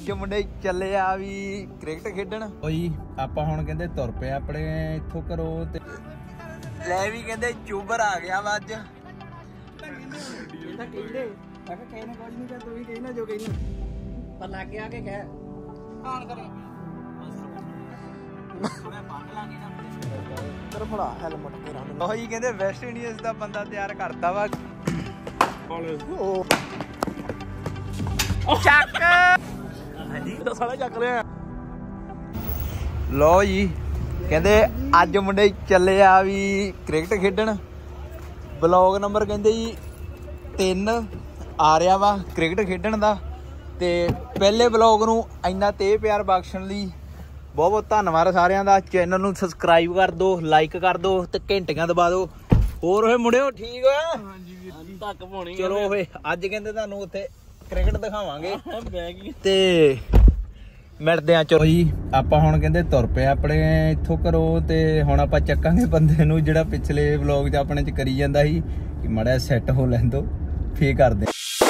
ਅੱਜ ਮੁੰਡੇ ਚੱਲੇ ਆ ਵੀ ਕ੍ਰਿਕਟ ਖੇਡਣ। ਓਏ ਆਪਾਂ ਹੁਣ ਕਹਿੰਦੇ ਤੁਰ ਪਏ ਆਪਣੇ ਇੱਥੋਂ ਘਰੋਂ ਤੇ ਲੈ ਵੀ ਕਹਿੰਦੇ ਚੂਬਰ ਆ ਗਿਆ ਵਾ ਅੱਜ। ਇਹਦਾ ਕਹਿੰਦੇ ਕਾਕਾ ਕਹਿਣਾ ਕੁਝ ਨਹੀਂ ਕਰ, ਤੂੰ ਵੀ ਕਹਿਣਾ ਜੋ ਕਹਿਣਾ ਪਰ ਲੱਗ ਗਿਆ ਕਿ ਕਹਿ ਆਨ ਕਰੇ ਥੋੜਾ ਬੰਦ ਲਾਂਗੇ ਨਾ ਤੇਰਾ ਫੜਾ ਹੈਲਮਟ ਕੇ ਰੰਗ। ਉਹੀ ਕਹਿੰਦੇ ਵੈਸਟ ਇੰਡੀਅਨਸ ਦਾ ਬੰਦਾ ਤਿਆਰ ਕਰਦਾ ਵਾ। ਉਹ ਚੱਕ ਹਾਂਜੀ ਤਾਂ ਸਾਲਾ ਚੱਕ ਰਿਹਾ। ਲੋ ਜੀ ਕਹਿੰਦੇ ਅੱਜ ਮੁੰਡੇ ਚੱਲੇ ਆ ਵੀ ਕ੍ਰਿਕਟ ਖੇਡਣ। ਬਲੌਗ ਨੰਬਰ ਕਹਿੰਦੇ ਜੀ 3 ਆ ਰਿਹਾ ਵਾ ਕ੍ਰਿਕਟ ਖੇਡਣ ਦਾ। ਤੇ ਪਹਿਲੇ ਬਲੌਗ ਨੂੰ ਇੰਨਾ ਤੇ ਪਿਆਰ ਬਖਸ਼ਣ ਲਈ ਬਹੁਤ ਬਹੁਤ ਧੰਨਵਾਦ ਸਾਰਿਆਂ ਦਾ। ਚੈਨਲ ਨੂੰ ਸਬਸਕ੍ਰਾਈਬ ਕਰ ਦਿਓ, ਲਾਈਕ ਕਰ ਦਿਓ ਤੇ ਘੰਟੀਆਂ ਦਬਾ ਦਿਓ। ਹੋਰ ਹੋਏ ਮੁੰਡਿਓ ਠੀਕ ਆ? ਹਾਂਜੀ ਵੀਰ ਜੀ ਧੱਕ ਪਾਉਣੀ। ਚਲੋ ਓਏ ਅੱਜ ਕਹਿੰਦੇ ਤੁਹਾਨੂੰ ਉੱਥੇ ਕ੍ਰਿਕਟ ਦਿਖਾਵਾਂਗੇ ਤੇ ਮਿਲਦੇ ਆ। ਚਲੋ ਜੀ ਆਪਾਂ ਹੁਣ ਕਹਿੰਦੇ ਤੁਰ ਪਏ ਆਪਣੇ ਇੱਥੋਂ ਘਰੋਂ ਤੇ ਹੁਣ ਆਪਾਂ ਚੱਕਾਂਗੇ ਬੰਦੇ ਨੂੰ ਜਿਹੜਾ ਪਿਛਲੇ ਵਲੌਗ 'ਚ ਆਪਣੇ 'ਚ ਕਰੀ ਜਾਂਦਾ ਸੀ ਕਿ ਮਾੜਾ ਸੈੱਟ ਹੋ ਲੈਣ ਦੋ ਫੇਰ ਕਰਦੇ।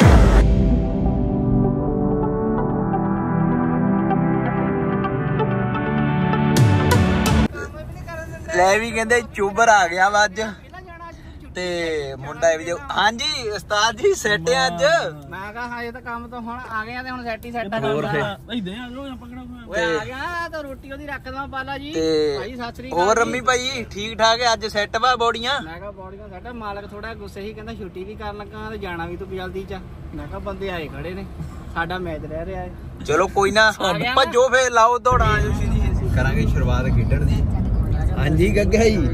ਲੈ ਵੀ ਕਹਿੰਦੇ ਚੂਬਰ ਆ ਗਿਆ ਵਾ ਅੱਜ ਤੇ ਮੁੰਡਾ ਵੀ ਜੋ ਹਾਂਜੀ ਉਸਤਾਦ ਜੀ ਸੈੱਟ ਆ ਅੱਜ। ਮੈਂ ਕਹਾ ਹਜੇ ਤਾਂ ਕੰਮ ਤੋਂ ਹੁਣ ਆ ਗਏ ਆ ਤੇ ਹੁਣ ਸੈੱਟ ਹੀ ਸੈੱਟ ਆ। ਹੋਰ ਫੇ ਇਦਾਂ ਆ ਲੋ ਪਕੜਾ ਓਏ ਆ ਗਿਆ ਤਾਂ ਰੋਟੀ ਉਹਦੀ ਰੱਖ ਦਵਾਂ ਪਾਲਾ ਜੀ। ਭਾਈ ਸਤਿ ਸ੍ਰੀ ਅਕਾਲ। ਹੋਰ ਰੰਮੀ ਭਾਈ ਠੀਕ ਠਾਕ ਹੈ? ਅੱਜ ਸੈੱਟ ਵਾ ਬੋਡੀਆਂ? ਮੈਂ ਕਹਾ ਬੋਡੀਆਂ ਸਾਡਾ ਮਾਲਕ ਥੋੜਾ ਗੁੱਸੇ ਸੀ, ਕਹਿੰਦਾ ਛੁੱਟੀ ਵੀ ਕਰਨ ਲੱਗਾ ਤੇ ਜਾਣਾ ਵੀ ਤੂੰ ਜਲਦੀ ਚ। ਮੈਂ ਕਹਾ ਬੰਦੇ ਆਏ ਖੜੇ ਨੇ, ਸਾਡਾ ਮੈਚ ਰਹਿ ਰਿਹਾ ਹੈ। ਚਲੋ ਕੋਈ ਨਾ ਭੱਜੋ ਫੇ ਲਾਓ ਦੌੜਾਂ ਕਰਾਂਗੇ ਸ਼ੁਰੂਆਤ ਖੇਡਣ ਦੀ। ਹਾਂਜੀ ਗੱਗਾ ਜੀ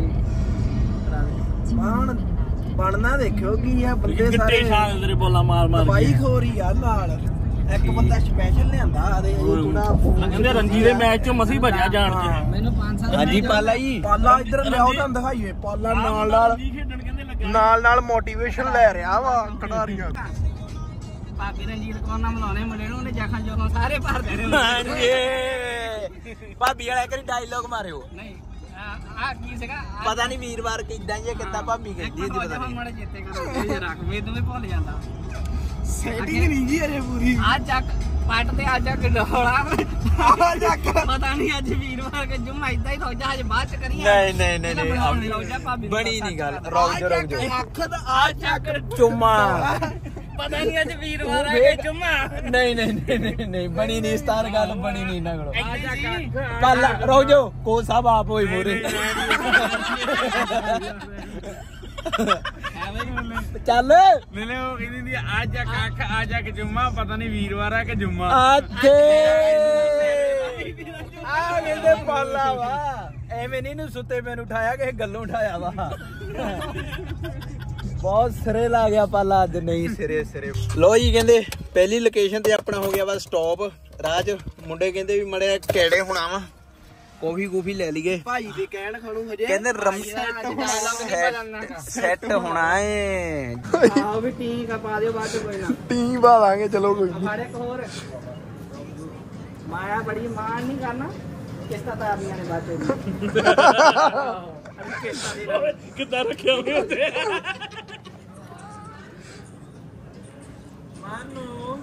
ਬਣਨਾ ਦੇਖਿਓ ਕੀ ਆ ਬੰਦੇ ਸਾਰੇ ਤੇਰੇ ਬੋਲਾ ਮਾਰ ਮਾਰ ਬਾਈ ਖੋਰੀ ਆ ਨਾਲ ਇੱਕ ਬੰਦਾ ਸਪੈਸ਼ਲ ਲਿਆਂਦਾ ਆਦੇ ਥੋੜਾ ਕਹਿੰਦੇ ਰੰਜੀ ਦੇ ਮੈਚ ਚੋਂ ਮਸੀ ਭਜਿਆ ਜਾਣ ਚ ਮੈਨੂੰ 5 ਸਾਲ। ਹਾਂਜੀ ਪਾਲਾ ਜੀ ਪਾਲਾ ਇੱਧਰ ਲਿਆਓ ਤੁਹਾਨੂੰ ਦਿਖਾਈਏ। ਪਾਲਾ ਨਾਲ ਮੋਟੀਵੇਸ਼ਨ ਲੈ ਰਿਹਾ ਵਾ ਖਿਡਾਰੀਆਂ। ਭਾਬੀ ਰਣਜੀਤ ਕੌਰ ਨਾਲ ਮਿਲਾਉਣੇ ਮੁੰਡੇ ਨੂੰ, ਉਹਨੇ ਜਖਾਂ ਜੋਖਾਂ ਸਾਰੇ ਭਰ ਦੇਣੇ। ਹਾਂਜੀ ਭਾਬੀ ਵਾਲਾ ਕਰੀ ਡਾਇਲੋਗ ਮਾਰਿਓ। ਨਹੀਂ ਆ ਕੀ ਸੀਗਾ ਪਤਾ ਨਹੀਂ ਵੀਰਵਾਰ ਕਿੱਦਾਂ ਜੇ ਕਿੱਦਾਂ ਭਾਬੀ ਕਹਿੰਦੀ ਇਹਦੀ ਪਤਾ ਨਹੀਂ। ਮਾੜੇ ਚੇਤੇ ਕਰੋ ਇਹ ਰੱਖ ਮੈਨੂੰ ਵੀ ਭੁੱਲ ਜਾਂਦਾ। ਸੈਟਿੰਗ ਨਹੀਂ ਜੀ ਅਜੇ ਪੂਰੀ। ਆ ਚੱਕ ਪੱਟ ਤੇ ਆ ਚੱਕ ਡੋਲਾ ਆ ਚੱਕ ਪਤਾ ਨਹੀਂ ਅੱਜ ਵੀਰਵਾਰ ਕੇ ਜੁਮਾ ਇਦਾਂ ਹੀ ਰੋਜਾ ਹਜੇ ਬਾਅਦ ਚ ਕਰੀਏ। ਨਹੀਂ ਬਣੀ ਨਹੀਂ ਗੱਲ। ਰੁਕ ਜਾ ਅੱਖ ਦਾ ਆ ਚੱਕ ਚੁੰਮਾ ਪਤਾ ਨਹੀਂ ਅੱਜ ਵੀਰਵਾਰ ਆ ਕੇ ਜੁਮਾ। ਨਹੀਂ ਬਣੀ ਨਹੀਂ ਸਤਾਰ ਗੱਲ ਬਣੀ ਨਹੀਂ ਇਹਨਾਂ ਕੋਲ। ਕੱਲ ਰੁਕ ਜਾਓ ਕੋ ਸਾਹਿਬ ਆਪ ਹੋਈ ਮੋਰੇ ਚੱਲ ਮੈਨੇ ਉਹ ਕਹਿੰਦੀ ਦੀ ਅੱਜ ਅੱਖ ਅੱਜ ਆ ਕੇ ਜੁਮਾ ਪਤਾ ਨਹੀਂ ਵੀਰਵਾਰ ਆ ਕੇ ਜੁਮਾ ਆਥੇ ਆ ਕਹਿੰਦੇ ਪਾਲਾ ਵਾ ਐਵੇਂ ਨਹੀਂ ਨੂੰ ਸੁੱਤੇ ਮੈਨੂੰ ਉਠਾਇਆ ਕਿਸੇ ਗੱਲੋਂ ਉਠਾਇਆ ਵਾ। ਬਹੁਤ ਸਿਰੇ ਲਾ ਗਿਆ ਪਾਲਾ ਅੱਜ। ਨਹੀਂ ਸਿਰੇ ਲੋ ਜੀ ਕਹਿੰਦੇ ਪਹਿਲੀ ਲੋਕੇਸ਼ਨ ਤੇ ਆਪਣਾ ਹੋ ਗਿਆ ਵਾ ਸਟਾਪ। ਰਾਜ ਮੁੰਡੇ ਕਹਿੰਦੇ ਵੀ ਮੜੇ ਕਿਹੜੇ ਹੋਣਾ ਵਾ ਕੌਫੀ ਲੈ ਲਈਏ। ਭਾਈ ਦੇ ਕਹਿਣ ਖਣੂ ਹਜੇ ਕਹਿੰਦੇ ਸੈੱਟ ਹੋਣਾ ਏ। ਆਹ ਵੀ ਟੀਮ ਕਾ ਪਾ ਦਿਓ ਬਾਅਦ ਚ ਕੋਈ ਨਾ ਟੀਮ ਪਾ ਦਾਂਗੇ ਚਲੋ ਕੋਈ ਨਹੀਂ। ਸਾਡੇ ਇੱਕ ਹੋਰ ਮਾਇਆ ਬੜੀ ਮਾਣ ਨਹੀਂ ਕਰਨਾ ਕਿਸ਼ਤਾਂ ਤਾਰਨੀਆਂ ਨੇ ਬਾਅਦ ਚ। ਕਿੱਦਾਂ ਰੱਖਿਆ ਹੋਇਆ ਉੱਤੇ ਮਾਨੋ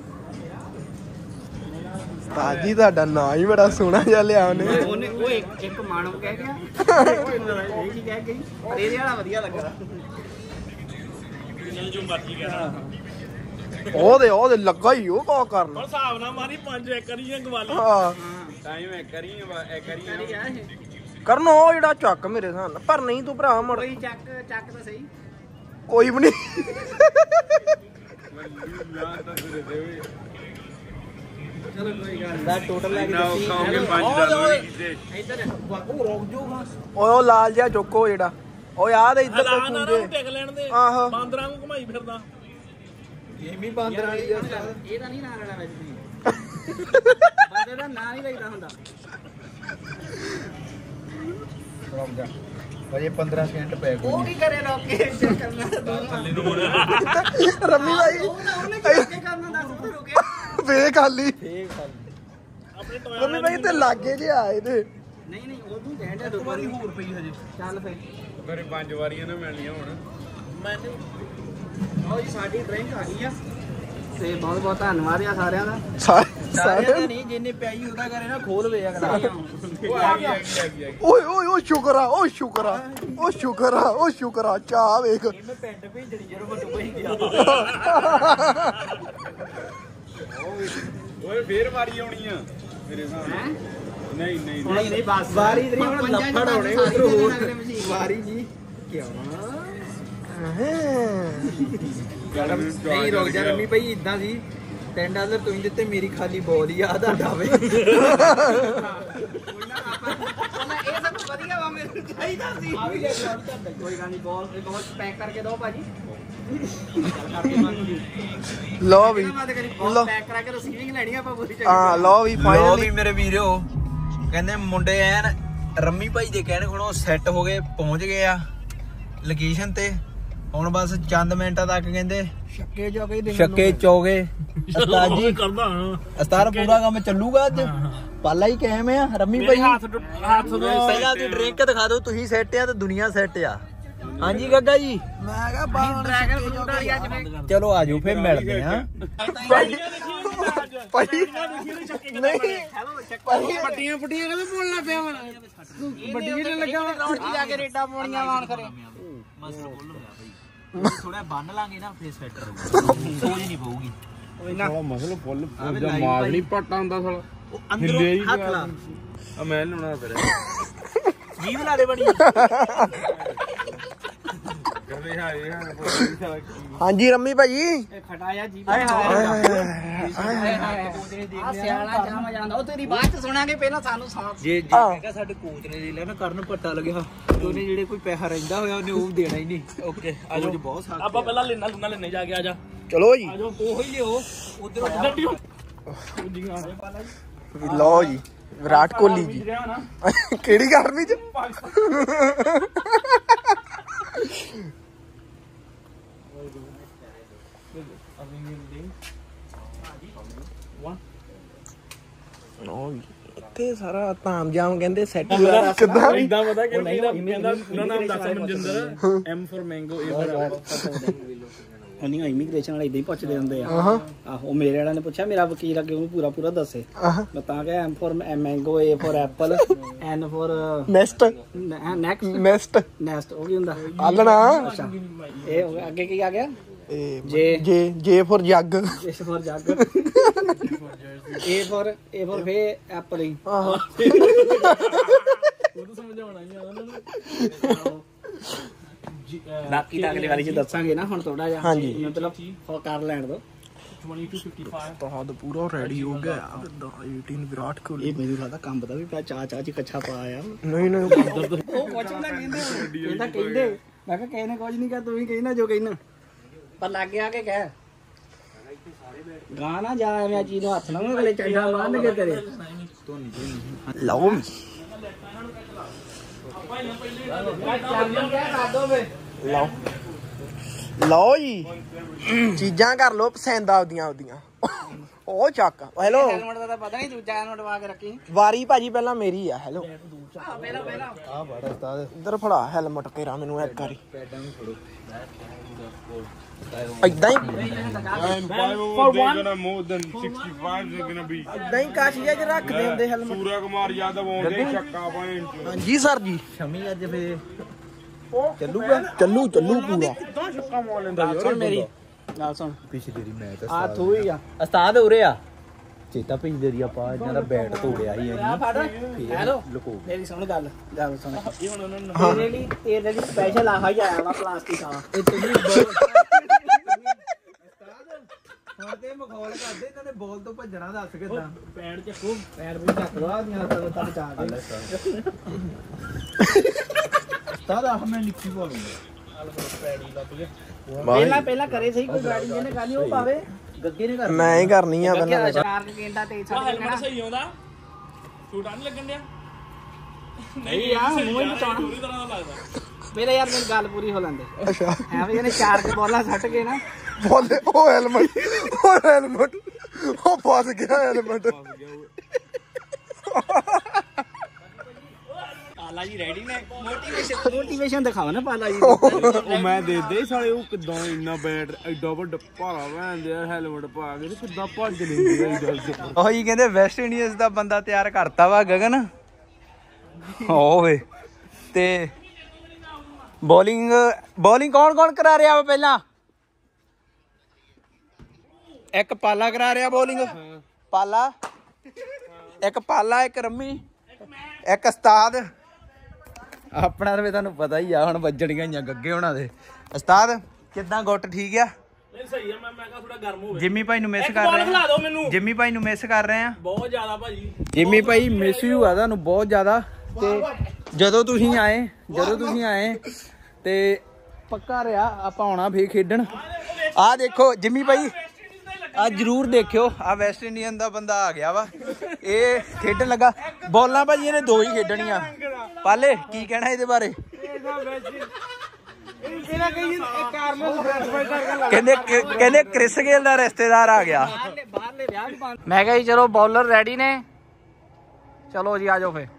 ਭਾਜੀ ਤੁਹਾਡਾ ਨਾਂ ਹੀ ਬੜਾ ਸੋਹਣਾ ਜਿਹਾ ਲਿਆ ਉਹਨੇ ਉਹ ਇੱਕ ਮਾਣੋ ਕਹਿ ਗਿਆ ਇਹ ਕੀ ਕਹਿ ਗਈ ਪਰ ਇਹਦੇ ਵਾਲਾ ਵਧੀਆ ਲੱਗਾ ਜੋ ਮਰਜੀ ਕਹਿਣਾ। ਉਹਦੇ ਲੱਗਾ ਹੀ ਉਹ ਕਾ ਕਰਨਾ ਹਿਸਾਬ ਨਾਲ ਮਾਰੀ 5 ਏਕੜੀਆਂ ਗਵਾਲੀ। ਹਾਂ ਟਾਈਮ ਏਕੜੀਆਂ ਕਰਨੋ ਜਿਹੜਾ ਚੱਕ ਮੇਰੇ ਸਾਹਮਣੇ ਪਰ ਨਹੀਂ ਤੂੰ ਭਰਾ ਮੁੜ ਕੋਈ ਚੱਕ ਤਾਂ ਸਹੀ ਕੋਈ ਵੀ ਨਹੀਂ। ਚਲੋ ਕੋਈ ਗੱਲ ਦਾ ਟੋਟਲ ਲੈ ਕੇ ਦੱਸੀ ਇੱਧਰ ਬਾਪੂ ਰੁਕ ਜਾਊਗਾ। ਓਏ ਉਹ ਲਾਲ ਜਿਹਾ ਚੁੱਕੋ ਜਿਹੜਾ ਓਏ ਆਹ ਦੇ ਇੱਧਰ ਤੋਂ ਨੂੰ ਟਿਕ ਲੈਣ ਦੇ ਆਹੋ ਬਾਂਦਰਾਂ ਨੂੰ ਘੁਮਾਈ ਫਿਰਦਾ। ਇਹ ਵੀ ਬਾਂਦਰਾਂ ਵਾਲੀ ਇਹ ਤਾਂ ਨਹੀਂ ਨਾਂ ਲੈਣਾ ਵਿੱਚ ਬੰਦੇ ਦਾ ਨਾਂ ਨਹੀਂ ਲਈਦਾ ਹੁੰਦਾ। ਰੁਕ ਜਾ ਅਜੇ 15 ਸਕਿੰਟ ਪਏ ਕੋਈ ਉਹ ਕੀ ਕਰੇ ਰੋਕੇ ਚੈੱਕ ਕਰਨਾ ਰੰਮੀ ਭਾਈ ਉਹਨੇ ਕੀ ਕਰਨਾ ਦੱਸ ਤੂੰ ਰੁਕੇ ਫੇਕ ਖਾਲੀ ਆਪਣੇ ਰੰਮੀ ਭਾਈ ਤੇ ਲਾਗੇ ਜੇ ਆਏ ਤੇ ਨਹੀਂ ਉਹ ਤੂੰ ਕਹਿੰਦਾ ਦੋ ਵਾਰੀ ਹੋਰ ਪਈ ਹਜੇ ਚੱਲ ਫੇ ਮੇਰੇ 5 ਵਾਰੀਆਂ ਨਾ ਮਿਲਣੀਆਂ ਹੁਣ ਮੈਨੂੰ ਉਹ ਜੀ ਸਾਡੀ ਡਰਿੰਕ ਆ ਗਈ ਆ ਤੇ ਬਹੁਤ ਬਹੁਤ ਧੰਨਵਾਦ ਆ ਸਾਰਿਆਂ ਦਾ। ਸਾਰਿਆਂ ਦਾ ਨਹੀਂ, ਜਿੰਨੇ ਪਿਆਈ ਉਹਦਾ ਕਰੇ ਨਾ ਖੋਲ ਵੇ ਅਗਲਾ। ਓਏ ਓਏ ਓਏ ਸ਼ੁਕਰ ਆ, ਓ ਸ਼ੁਕਰ ਆ, ਓ ਸ਼ੁਕਰ ਆ, ਓ ਸ਼ੁਕਰ ਆ। ਚਾਹ ਵੇਖ ਮੈਂ ਪਿੰਡ ਭੇਜਣੀ ਜਦੋਂ ਮੈਂ ਦੁਬਈ ਗਿਆ। ਓਏ ਫੇਰ ਵਾਰੀ ਆਉਣੀ ਆ ਮੇਰੇ ਹਿਸਾਬ ਨਾਲ। ਨਹੀਂ ਨਹੀਂ ਨਹੀਂ ਬਸ ਵਾਰੀ ਤੇਰੀ ਹੁਣ ਲੱਫੜ ਹੋਣੇ ਉਧਰ ਹੋਰ ਵਾਰੀ ਜੀ ਕਿਉਂ ਨਹੀਂ ਰੁਕ ਜਾ ਰੰਮੀ ਭਾਈ। ਇਦਾਂ ਸੀ $10 ਤੁਸੀਂ ਦਿੱਤੇ, ਮੇਰੀ ਖਾਲੀ ਬੋਲ ਹੀ ਆ ਤੁਹਾਡਾ ਵੇ। ਇਹ ਸਭ ਵਧੀਆ ਵਾ, ਮੈਨੂੰ ਚਾਹੀਦਾ ਸੀ। ਕੋਈ ਗੱਲ ਨਹੀਂ, ਬੋਲ ਪੈਕ ਕਰਕੇ ਦਿਓ ਭਾਜੀ। ਲਓ ਵੀ ਪੈਕ ਕਰਾ ਕੇ ਰਿਸੀਵਿੰਗ ਲੈਣੀ ਆਪਾਂ ਪੂਰੀ। ਹਾਂ ਲਓ ਵੀ ਫਾਈਨਲੀ ਮੇਰੇ ਵੀਰੋ ਕਹਿੰਦੇ ਮੁੰਡੇ ਐਨ ਰੰਮੀ ਭਾਈ ਦੇ ਕਹਿਣ ਕੋਲੋਂ ਸੈੱਟ ਹੋ ਗਏ, ਪਹੁੰਚ ਗਏ ਆ ਲੋਕੇਸ਼ਨ ਤੇ। ਹੁਣ ਬਸ ਚੰਦ ਮਿੰਟਾਂ ਤੱਕ ਕਹਿੰਦੇ ਛੱਕੇ ਚੌਗੇ ਉਸਤਾਦ ਜੀ ਕਰਦਾ। ਉਸਤਾਦ ਪੂਰਾ ਕੰਮ ਚੱਲੂਗਾ ਅੱਜ, ਪਾਲਾ ਹੀ ਕਾਇਮ ਆ। ਰੰਮੀ ਭਾਈ ਹੱਥ ਪਹਿਲਾਂ ਤੁਸੀਂ ਡਰਿੰਕ ਦਿਖਾ ਦਿਓ, ਤੁਸੀਂ ਸੈੱਟ ਆ ਤੇ ਦੁਨੀਆ ਸੈੱਟ ਆ। ਹਾਂਜੀ ਗੱਗਾ ਜੀ, ਮੈਂ ਕਿਹਾ ਡਰੈਗਨ ਫਰੂਟ ਵਾਲੀ ਅੱਜ ਫੇ ਚਲੋ ਆਜੋ ਫੇਰ ਮਿਲਦੇ ਆ। ਪੱਟੀਆਂ ਕਹਿੰਦੇ ਬੋਲਣਾ ਪਿਆ ਵਾ। ਵੱਡੀਆਂ ਨੇ ਲੱਗਾ ਵਾ ਗਰਾਊਂਡ 'ਚ ਜਾ ਕੇ ਰੇਡਾਂ ਪਾਉਣੀਆਂ ਵਾਣ ਕਰੇ। ਮਸਲ ਖੁੱਲ ਹੋਇਆ ਭਾਈ, ਥੋੜਾ ਬੰਨ ਲਾਂਗੇ ਨਾ ਫੇਰ ਸੈੱਟ ਰਹੂਗਾ, ਸੋਜ ਨਹੀਂ ਪਊਗੀ। ਸਾਲਾ ਮਸਲ ਫੁੱਲ ਦਿਮਾਗ ਨਹੀਂ ਪੱਟਾ ਹੁੰਦਾ ਸਾਲਾ। ਉਹ ਅੰਦਰੋਂ ਹੱਥ ਲਾ ਆ ਮੈਂ ਲਾਉਣਾ ਫਿਰ ਜੀਵ ਲਾ ਦੇ ਬੜੀ। ਹਾਂਜੀ ਰੰਮੀ ਭਾਜੀ ਖਟਾਇਆ ਜੀ ਸਿਆਲਾ ਜਾਮ ਜਾਂਦਾ। ਉਹ ਤੇਰੀ ਬਾਤ ਸੁਣਾਂਗੇ, ਪਹਿਲਾਂ ਸਾਨੂੰ ਸਾਫ ਜੇ ਕਹਿੰਦਾ ਸਾਡੇ ਕੋਚ ਨੇ ਦੇ ਲਿਆ ਨਾ ਕਰਨ ਪੱਟਾ ਲੱਗਿਆ ਤੇ ਉਹਨੇ ਜਿਹੜੇ ਕੋਈ ਪੈਸਾ ਰਹਿੰਦਾ ਹੋਇਆ ਉਹਨੇ ਉਹ ਦੇਣਾ ਹੀ ਨਹੀਂ। ਓਕੇ ਆਜੋ ਬਹੁਤ ਸਾਥ ਆਪਾਂ ਪਹਿਲਾਂ ਲੁਨਾ ਲੈਣੇ ਜਾ ਕੇ। ਆਜਾ ਚਲੋ ਜੀ, ਆਜੋ ਉਹੀ ਲਿਓ ਉਧਰ ਗੱਡੀ। ਲਓ ਜੀ ਵਿਰਾਟ ਕੋਹਲੀ ਜੀ ਕਿਹੜੀ ਗਰਮੀ ਚ ਇੱਥੇ ਸਾਰਾ ਤਾਮਜਾਮ ਕਹਿੰਦੇ ਸੈੱਟ ਕਿੱਦਾਂ ਇਦਾਂ ਪਤਾ ਕਿ ਉਹਦਾ ਨਾਮ ਦੱਸ Manjinder M for mango A for ਨਹੀਂ ਇਮੀਗ੍ਰੇਸ਼ਨ ਵਾਲੇ ਇਦਾਂ ਹੀ ਪੁੱਛਦੇ ਹੁੰਦੇ ਆ। ਆਹੋ ਮੇਰੇ ਵਾਲਿਆਂ ਨੇ ਪੁੱਛਿਆ ਮੇਰਾ ਵਕੀਲ ਅੱਗੇ ਉਹਨੂੰ ਪੂਰਾ ਦੱਸੇ। ਮੈਂ ਤਾਂ ਕਿਹਾ M for mango, A for apple, N for nest ਉਹ ਕੀ ਹੁੰਦਾ ਆਲਣਾ। ਅੱਛਾ ਇਹ ਅੱਗੇ ਕੀ ਆ ਗਿਆ? ਜੇ for jug, S for jug, A for ਫੇ ਐਪਲ ਹੀ। ਆਹੋ ਉਹ ਤਾਂ ਸਮਝਾਉਣਾ ਹੀ ਆ ਉਹਨਾਂ ਨੂੰ। ਬਾਕੀ ਤਾਂ ਅਗਲੀ ਵਾਰੀ ਚ ਦੱਸਾਂਗੇ ਨਾ, ਹੁਣ ਥੋੜਾ ਜਿਹਾ ਹਾਂਜੀ ਮਤਲਬ ਕਰ ਲੈਣ ਦੋ। 2255 ਤਾਂ ਪੂਰਾ ਰੈਡੀ ਹੋ ਗਿਆ 18 ਵਿਰਾਟ ਕੋਹਲੀ। ਇਹ ਮੈਨੂੰ ਲੱਗਦਾ ਕੰਮ ਦਾ ਵੀ ਪਿਆ ਚਾਹ ਚ ਕੱਛਾ ਪਾਇਆ। ਨਹੀਂ ਉਹ ਪੁੱਛਦਾ ਕਹਿੰਦੇ ਮੈਂ ਕਿਹਾ ਕਿਸੇ ਨੇ ਕੁਝ ਨਹੀਂ ਕਿਹਾ, ਤੂੰ ਵੀ ਕਹਿਣਾ ਜੋ ਕਹਿਣਾ, ਪਰ ਲੱਗ ਗਿਆ ਕਿ ਕਹਿ ਗਾ ਨਾ ਜਾ ਐਵੇਂ ਚੀਜ਼ ਨੂੰ ਹੱਥ ਨਾ ਗਲੇ ਚੰਡਾ ਮਾਰਨਗੇ ਤੇਰੇ। ਲਓ ਲਓ ਜੀ ਚੀਜ਼ਾਂ ਕਰ ਲੋ ਪਸੰਦ ਆਪਦੀਆਂ। ਉਹ ਚੱਕ ਹੈਲੋ ਹੈਲਮਟ ਦਾ ਤਾਂ ਪਤਾ ਨਹੀਂ, ਦੂਜਾ ਹੈਲਮਟ ਵਾ ਕੇ ਰੱਖੀ। ਵਾਰੀ ਭਾਜੀ ਪਹਿਲਾਂ ਮੇਰੀ ਆ। ਹੈਲੋ ਪਹਿਲਾਂ ਆ ਬੜਾ ਉਸਤਾਦ ਇੱਧਰ ਫੜਾ ਹੈਲਮਟ ਕੇਰਾ ਮੈਨੂੰ ਇੱਕ ਵਾਰੀ ਏਦਾਂ ਹੀ ਕਾਸ਼ੀਆ ਚ ਰੱਖਦੇ ਹੁੰਦੇ ਹੈਲਮਟ। ਸੂਰਜ ਕੁਮਾਰ ਯਾਦਵ ਆਉਂਦੇ ਛੱਕਾ ਪਾਏ। ਹਾਂਜੀ ਸਰ ਜੀ ਸ਼ਮੀ ਅੱਜ ਫੇ ਚੱਲੂਗਾ ਚੱਲੂ ਪੂਰਾ। ਸੁਣ ਮੇਰੀ ਗੱਲ ਸੁਣ, ਪਿਛਲੀ ਵਾਰੀ ਮੈਂ ਤਾਂ ਆ ਤੂੰ ਹੀ ਆ ਉਸਤਾਦ ਉਰੇ ਆ ਚੇਤਾ ਪਿਛਲੀ ਵਾਰੀ ਆਪਾਂ ਇਹਨਾਂ ਦਾ ਬੈਟ ਤੋੜਿਆ ਸੀ ਹੈਲੋ ਮੇਰੀ ਸੁਣ ਗੱਲ ਸੁਣ। ਤੇਰੇ ਲਈ ਸਪੈਸ਼ਲ ਆਹ ਹੀ ਆਇਆ ਵਾ ਪਲਾਸਟਿਕ ਵਾਲਾ। ਇਹ ਤੁਸੀਂ ਹੁਣ ਤੇ ਮਖੌਲ ਕਰਦੇ ਇਹਨਾਂ ਨੇ ਬੋਲ ਤੋਂ ਭੱਜਣਾ ਦੱਸ ਕਿਦਾਂ। ਪੈਰ ਚੱਕੋ, ਪੈਰ ਵੀ ਚੱਕ ਲਵਾ ਦੀਆਂ ਤਾਂ ਬਚਾ ਦੇ। ਉਸਤਾਦ ਆਹ ਮੈਂ ਲਿਖੀ ਬੋਲੂੰਗਾ ਪਹਿਲਾਂ ਕਰੇ ਸਹੀ ਕੋਈ ਗਾੜੀ ਜਿਹਨੇ ਖਾਲੀ ਉਹ ਪਾਵੇ। ਗੱਗੇ ਨੇ ਕਰਨੀ, ਮੈਂ ਹੀ ਕਰਨੀ ਆ ਪਹਿਲਾਂ। ਚਾਰ ਕੇਂਡਾ ਤੇ ਹੈਲਮਟ ਸਹੀ ਆਉਂਦਾ, ਛੂਟਾ ਨਹੀਂ ਲੱਗਣ ਡਿਆ। ਨਹੀਂ ਆ ਮੂੰਹ ਹੀ ਬਚਾਉਣਾ ਪੂਰੀ ਤਰ੍ਹਾਂ ਦਾ ਲੱਗਦਾ। ਮੇਰੇ ਯਾਰ ਮੇਰੀ ਗੱਲ ਪੂਰੀ ਹੋ ਲੈਂਦੇ। ਅੱਛਾ ਐ ਵੀ ਇਹਨੇ ਚਾਰ ਕੇ ਬੋਲਾਂ ਸੱਟ ਕੇ ਨਾ ਬੋਲੇ ਉਹ ਹੈਲਮਟ ਉਹ ਫਸ ਗਿਆ ਹੈਲਮਟ। ਪਾਲਾ ਜੀ ਰੈਡੀ ਨੇ ਮੋਟੀਵੇਸ਼ਨ ਦਿਖਾਓ ਨਾ ਪਾਲਾ ਜੀ ਉਹ ਮੈਂ ਦੇ ਸਾਲੇ ਉਹ ਕਿਦਾਂ ਇੰਨਾ ਬੈਟ ਐਡਾ ਵੱਡਾ ਭਾਰਾ ਵੈਂਦੇ ਹੈਲਮਟ ਪਾ ਕੇ ਕਿੱਦਾਂ ਭੱਜ ਲੈਂਦੇ ਆ ਉਹੀ ਕਹਿੰਦੇ ਵੈਸਟ ਇੰਡੀਅਨਸ ਦਾ ਬੰਦਾ ਤਿਆਰ ਕਰਤਾ ਵਾ ਗਗਨ ਹੋਵੇ ਤੇ ਬੋਲਿੰਗ ਕੌਣ ਕਰਾ ਰਿਹਾ ਵਾ ਪਹਿਲਾਂ ਇੱਕ ਪਾਲਾ ਕਰਾ ਰਿਹਾ ਬੋਲਿੰਗ ਪਾਲਾ ਇੱਕ ਰੰਮੀ ਇੱਕ ਉਸਤਾਦ ਆਪਣਾ ਤਾਂ ਤੁਹਾਨੂੰ ਪਤਾ ਹੀ ਆ ਹੁਣ ਵੱਜਣੀਆਂ ਹੀ ਆ ਗੱਗੇ ਹੋਣਾ ਦੇ ਉਸਤਾਦ ਕਿੱਦਾਂ ਗੁੱਟ ਠੀਕ ਆ ਨਹੀਂ ਸਹੀ ਆ ਮੈਂ ਕਹਾ ਥੋੜਾ ਗਰਮ ਹੋਵੇ ਜਿੰਮੀ ਭਾਈ ਨੂੰ ਮਿਸ ਕਰ ਰਹੇ ਖਿਲਾ ਦਿਓ ਮੈਨੂੰ ਜਿੰਮੀ ਭਾਈ ਨੂੰ ਮਿਸ ਕਰ ਰਹੇ ਆ ਬਹੁਤ ਜ਼ਿਆਦਾ ਭਾਜੀ ਜਿੰਮੀ ਭਾਈ ਮਿਸ ਯੂ ਆ ਤੁਹਾਨੂੰ ਬਹੁਤ ਜ਼ਿਆਦਾ ਤੇ ਜਦੋਂ ਤੁਸੀਂ ਆਏ ਤੇ ਪੱਕਾ ਰਿਹਾ ਆਪਾਂ ਆਉਣਾ ਫੇਰ ਖੇਡਣ ਆਹ ਦੇਖੋ ਜਿੰਮੀ ਭਾਈ ਆ ਜਰੂਰ ਦੇਖਿਓ ਆ ਵੈਸਟ ਇੰਡੀਅਨ ਦਾ ਬੰਦਾ ਆ ਗਿਆ ਵਾ ਇਹ ਖੇਡਣ ਲੱਗਾ ਬੋਲਾਂ ਭਾਜੀ ਇਹਨੇ ਦੋ ਹੀ ਖੇਡਣੀਆਂ ਪਾਲੇ ਕੀ ਕਹਿਣਾ ਇਹਦੇ ਬਾਰੇ ਕਹਿੰਦੇ ਕ੍ਰਿਸ ਗੇਲ ਦਾ ਰਿਸ਼ਤੇਦਾਰ ਆ ਗਿਆ ਮੈਂ ਕਿਹਾ ਜੀ ਚਲੋ ਬੌਲਰ ਰੈਡੀ ਨੇ ਚਲੋ ਜੀ ਆ ਜਾਓ ਫੇ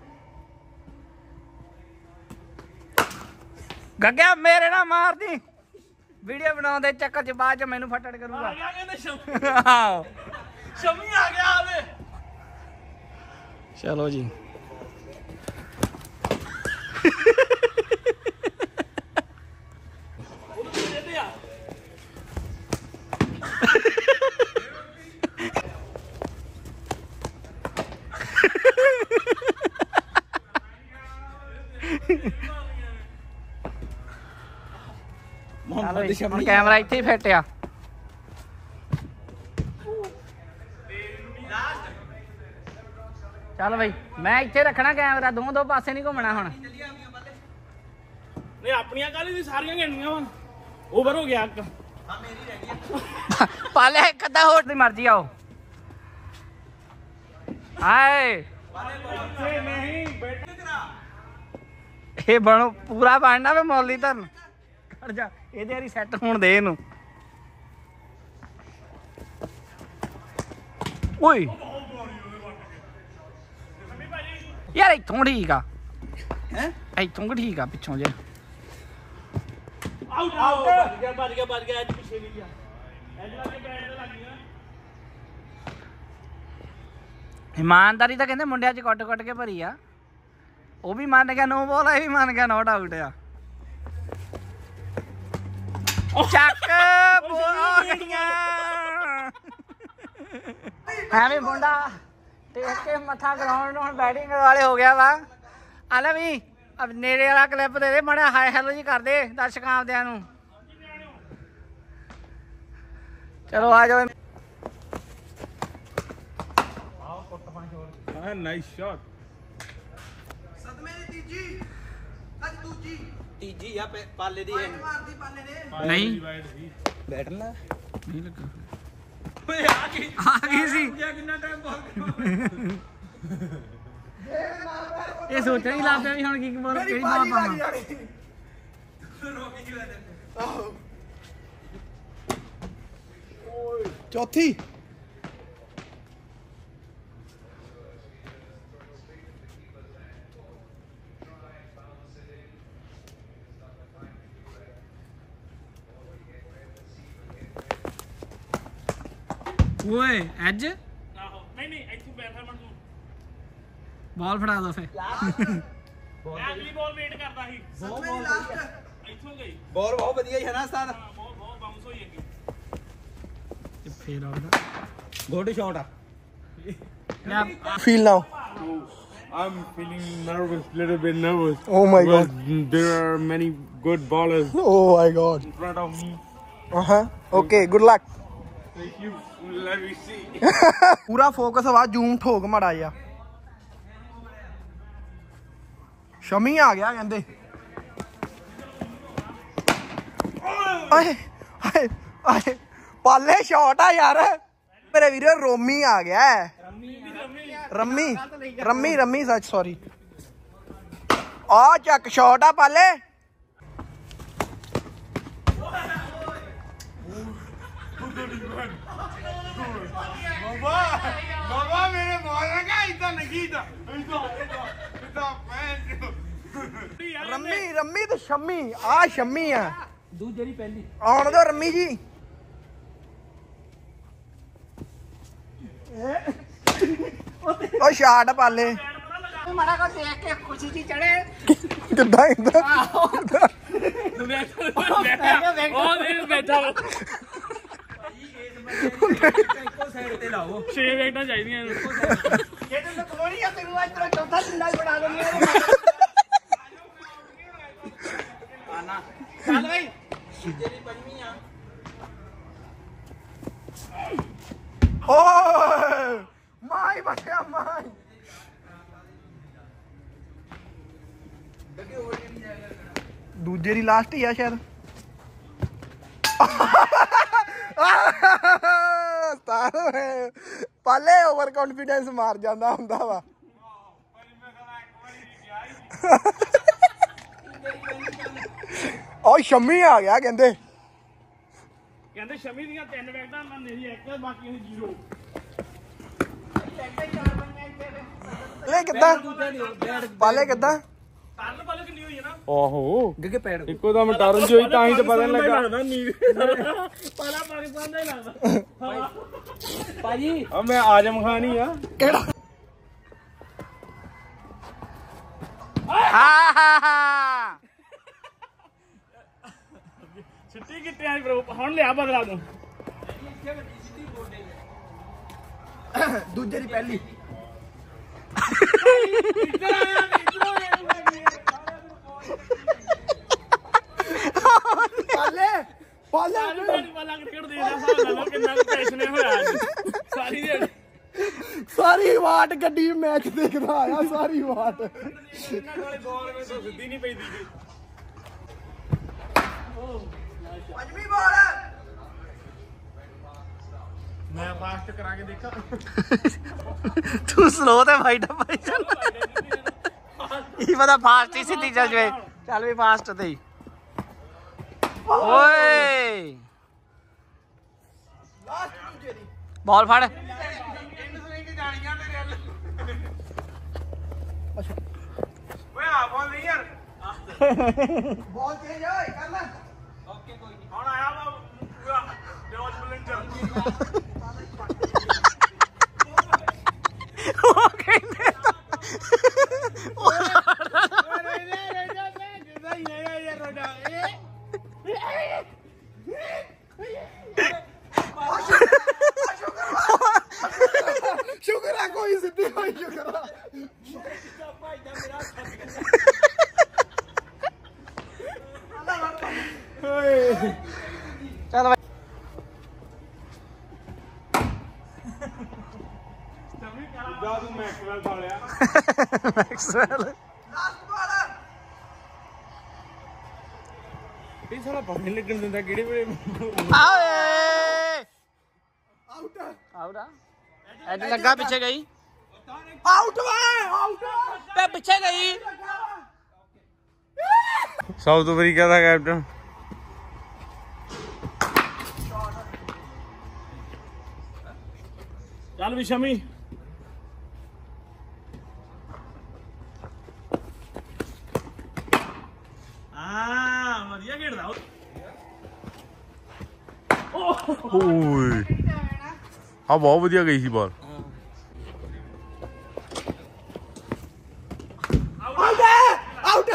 ਗੱਗਿਆ ਮੇਰੇ ਨਾਲ ਮਾਰਦੀ ਵੀਡੀਓ ਬਣਾਉਣ ਦੇ ਚੱਕਰ ਚ ਬਾਅਦ ਚ ਮੈਨੂੰ ਫੱਟੜ ਕਰੂਗਾ ਸ਼ਮੀ ਆ ਗਿਆ ਆਵੇ ਚਲੋ ਜੀ ਹੁਣ ਕੈਮਰਾ ਇੱਥੇ ਹੀ ਫਿੱਟ ਆ ਚੱਲ ਬਈ ਮੈਂ ਇੱਥੇ ਰੱਖਣਾ ਕੈਮਰਾ ਦੋ ਪਾਸੇ ਨਹੀਂ ਘੁੰਮਣਾ ਹੁਣ ਨਹੀਂ ਆਪਣੀਆਂ ਕਾਲੀ ਦੀ ਸਾਰੀਆਂ ਗਣੀਆਂ ਵਾ ਓਵਰ ਹੋ ਗਿਆ ਇੱਕ ਹਾਂ ਮੇਰੀ ਰਹਿ ਗਈ ਪਾਲੇ ਇੱਕ ਅੱਧਾ ਹੋਰ ਦੀ ਮਰਜ਼ੀ ਆਓ ਹਾਏ ਨਹੀਂ ਬੈਠ ਕਰਾ ਇਹ ਬਣੋ ਪੂਰਾ ਬਣਨਾ ਵੇ ਮੌਲੀ ਧਰਨ ਕਰ ਜਾ ਇਹਦੇ ਵਾਰੀ ਸੈੱਟ ਹੋਣ ਦੇ ਇਹਨੂੰ ਓਏ ਯਾਰ ਇੱਥੋਂ ਠੀਕ ਆ ਹੈ ਇੱਥੋਂ ਠੀਕ ਆ ਪਿੱਛੋਂ ਜੇ ਆਊਟ ਵੱਜ ਗਿਆ ਅੱਜ ਪਿੱਛੇ ਵੀ ਗਿਆ ਐਜ ਲਾ ਕੇ ਬੈਟ ਤੇ ਲੱਗ ਗਿਆ ਇਮਾਨਦਾਰੀ ਤਾਂ ਕਹਿੰਦੇ ਮੁੰਡਿਆਂ 'ਚ ਕੁੱਟ ਕੇ ਭਰੀ ਆ ਉਹ ਵੀ ਮੰਨ ਗਿਆ ਨੋ ਬੋਲ ਇਹ ਵੀ ਮੰਨ ਗਿਆ ਨੋਟ ਆਊਟ ਆ ਚੱਕ ਬੋਲੀਆਂ ਐਵੇਂ ਮੁੰਡਾ ਟੇਕ ਕੇ ਮੱਥਾ ਗਰਾਉਂਡ ਨੂੰ ਹੁਣ ਬੈਟਿੰਗ ਵਾਲੇ ਹੋ ਗਿਆ ਵਾ ਆ ਲੈ ਵੀ ਅਬ ਨੇੜੇ ਵਾਲਾ ਕਲਿੱਪ ਦੇ ਦੇ ਮਾੜਾ ਹਾਈ ਹੈਲੋ ਜੀ ਕਰ ਦੇ ਦਰਸ਼ਕਾਂ ਆਪਦਿਆਂ ਨੂੰ ਚਲੋ ਆ ਜਾਓ ਨਾਈਸ ਸ਼ਾਟ ਸਦਮੇ ਦੀ ਤੀਜੀ ਅੱਜ ਦੂਜੀ ਤੀਜੀ ਆ ਪਾਲੇ ਦੀ ਮਾਰਦੀ ਪਾਲੇ ਨੇ ਨਹੀਂ ਬੈਟ ਲਾ ਨਹੀਂ ਲੱਗਾ ਓਏ ਆ ਗਈ ਸੀ ਕਿੰਨਾ ਟਾਈਮ ਬਾਅਦ ਇਹ ਸੋਚਣ ਹੀ ਲੱਗ ਪਿਆ ਵੀ ਹੁਣ ਕੀ ਬੋਲ ਕਿਹੜੀ ਬਾਲ ਪਾਵਾਂ ਚੌਥੀ ਓਏ ਐਜ ਆਹੋ ਨਹੀਂ ਇੱਥੇ ਬੈਠਾ ਮਨ ਤੂੰ ਬਾਲ ਫੜਾ ਦੋ ਫੇ ਮੈਂ ਅਗਲੀ ਬਾਲ ਵੇਟ ਕਰਦਾ ਸੀ ਸਦਮੇ ਲਾਸਟ ਇੱਥੋਂ ਗਈ ਬਾਲ ਬਹੁਤ ਵਧੀਆ ਹੀ ਹੈ ਨਾ ਉਸਤਾਦ ਬਹੁਤ ਬਾਉਂਸ ਹੋਈ ਅੱਗੇ ਤੇ ਫੇਰ ਆਉਂਦਾ ਗੁੱਡ ਸ਼ਾਟ ਆ feel now I'm feeling nervous, little bit nervous. Oh my god. There are many good ballers Oh my god. in front of me. Okay, good luck. Thank you. Let me see. ਪੂਰਾ focus ਵਾ zoom ਠੋਕ ਮੜਾ ਜਾ ਸ਼ਮੀ ਆ ਗਿਆ ਕਹਿੰਦੇ ਆਏ ਆਏ ਆਏ ਪਾਲੇ ਸ਼ਾਟ ਆ ਯਾਰ ਮੇਰੇ ਵੀਰੇ ਰੋਮੀ ਆ ਗਿਆ ਰੰਮੀ ਸੱਚ ਸੌਰੀ ਆ ਚੱਕ ਸ਼ਾਟ ਆ ਪਾਲੇ Baba, ਮੇਰੇ ਮਾਰ ਲਗਾ ਇਦਾਂ ਨਹੀਂ ਕੀਤਾ ਇਦਾਂ ਪੈਨ रम्मी ते शम्मी आ शम्मी आ दूजे दी पहली आउण दो रम्मी जी ओ शाट पाले माड़ा को देख के खुशी जी चढ़े किद्दां इंदा बैठा ਇੱਕੋ ਸਾਈਡ ਤੇ ਲਾਓ 6 ਵੇਟਾਂ ਚਾਹੀਦੀਆਂ ये तो कलोनी है तेरे आज तेरा चौथा जिंदा बना देंगे आना चल भाई ਦੂਜੇ ਦੀ ਪੰਜਵੀਂ ਆ ओए माई बच्चा माई दूजे दी लास्ट ही आ शायद पाले ओवर कॉन्फिडेंस मार जांदा हुंदा वा ओ शम्मी आ गया कहंदे ਕਹਿੰਦੇ ਸ਼ਮੀ ਦੀਆਂ 3 ਵੇਟਾਂ ਨਾ ਮੇਰੀ ਇੱਕ ਬਾਕੀ ਉਹ 0 ले किद्दां पाले किद्दां ਕੱਲ ਪਲ ਕਿੰਨੀ ਹੋਈ ਹੈ ਨਾ ਆਹੋ ਗੱਗੇ ਪੈੜ ਇੱਕੋ ਦਮ ਟਰਨ ਚ ਹੋਈ ਤਾਂ ਹੀ ਤਾਂ ਪਤਾ ਨਹੀਂ ਲੱਗਾ ਪਾਲਾ ਪਾਕਿਸਤਾਨ ਦਾ ਹੀ ਲੱਗਦਾ ਭਾਜੀ ਆ ਮੈਂ ਆਜਮ ਖਾਨ ਹੀ ਆ केड़ा ਛੁੱਟੀ ਕਿੱਥੇ ਆਈ ਬ్రో ਹੁਣ ਲਿਆ ਬਦਲਾ ਤੂੰ दूजे दी पहली पाले पाले ਵਾਲਾ ਕ੍ਰਿਕਟ ਦੇ ਦਾ ਹਿਸਾਬ ਲਾ ਲਓ ਕਿੰਨਾ ਪੈਸ਼ਨੇ ਹੋਇਆ ਅੱਜ ਸਾਰੀ ਦਿਹਾੜੀ सारी वाट गड्डी मैच देखदा आया सारी वाट ਇਹਨਾਂ ਕੋਲੇ ਬਾਲ ਵਿੱਚ ਸਿੱਧੀ ਨਹੀਂ ਪੈਂਦੀ ਗਈ पंजवी बॉल ਮੈਂ ਫਾਸਟ ਕਰਾ ਕੇ ਦੇਖਾਂ तू स्लो ते फाइट भाई ई पता फास्ट ही सीधी चल जाए चल भी फास्ट ते ही ओए बॉल फड़ ਓਏ ਆ ਬੋਲ ਨਹੀਂ ਯਾਰ बॉल चेंज होए कर ले ਓਕੇ ਕੋਈ ਨਹੀਂ ਹੁਣ ਆਇਆ ਵਾ ਪੂਰਾ ਜੋਸ਼ ਬਲਿੰਜਰ ਉਹ ਕਹਿੰਦੇ शुक्र है कोई सिद्धि होई शुक्र चल भाई ਜਾ ਤੂੰ ਮੈਕਸਵੈਲ ਖਾ ਲਿਆ मैक्सवेल ਇਹ ਸਾਲਾ ਪਤਾ ਨਹੀਂ ਲੱਗਣ ਦਿੰਦਾ ਕਿਹੜੇ ਵੇਲੇ आए आउट आउट एड लगा पीछे गई आउट आउट पे पीछे गई ਸਾਊਥ ਅਫਰੀਕਾ ਦਾ ਕੈਪਟਨ ਚੱਲ ਵੀ ਸ਼ਮੀ ਵਧੀਆ ਖੇਡਦਾ ਓਏ ਆ ਬਹੁਤ ਵਧੀਆ ਗਈ ਸੀ ਬਾਲ आउट आउट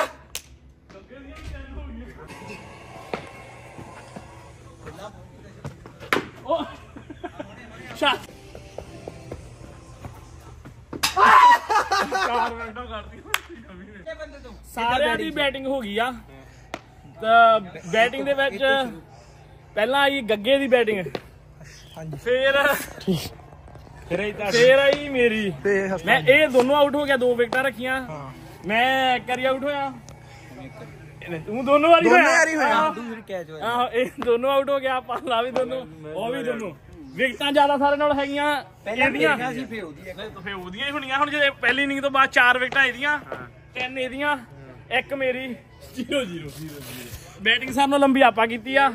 ਸ਼ਾਟ 4 ਮਿੰਟਾਂ ਕਰਦੀ ਸਾਰਿਆਂ ਦੀ ਬੈਟਿੰਗ ਹੋ ਗਈ ਆ ਤਾਂ ਬੈਟਿੰਗ ਦੇ ਵਿੱਚ ਪਹਿਲਾਂ ਆਈ ਗੱਗੇ ਦੀ ਬੈਟਿੰਗ ਫਿਰ ਆਈ ਮੇਰੀ ਮੈਂ ਇਹ ਦੋਨੋਂ ਆਊਟ ਹੋ ਗਿਆ 2 ਵਿਕਟਾਂ ਰੱਖੀਆਂ ਮੈਂ ਇੱਕ ਵਾਰੀ ਆਊਟ ਹੋਇਆ ਤੂੰ ਦੋਨੋਂ ਵਾਰੀ ਹੋਇਆ ਦੂਸਰੀ ਕੈਚ ਹੋਇਆ ਆਹੋ ਇਹ ਦੋਨੋਂ ਆਊਟ ਹੋ ਗਿਆ ਪਾਲਾ ਵੀ ਦੋਨੋਂ ਉਹ ਵੀ ਦੋਨੋਂ ਵਿਕਟਾਂ ਜ਼ਿਆਦਾ ਸਾਰੇ ਨਾਲ ਹੈਗੀਆਂ ਇਹਦੀਆਂ ਸੀ ਫੇ ਉਹਦੀ ਫੇ ਉਹਦੀਆਂ ਹੀ ਹੋਣੀਆਂ ਹੁਣ ਜੇ ਪਹਿਲੀ ਇਨਿੰਗ ਤੋਂ ਬਾਅਦ 4 ਵਿਕਟਾਂ ਇਹਦੀਆਂ 3 ਇਹਦੀਆਂ 1 ਮੇਰੀ 0-0 ਬੈਟਿੰਗ ਸਾਨੂੰ ਲੰਬੀ ਆਪਾਂ ਕੀਤੀ ਆ